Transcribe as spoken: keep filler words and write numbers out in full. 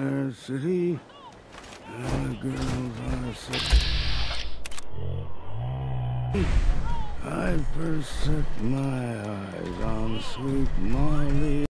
city, and the girls are sick. I first set my eyes on sweet Molly.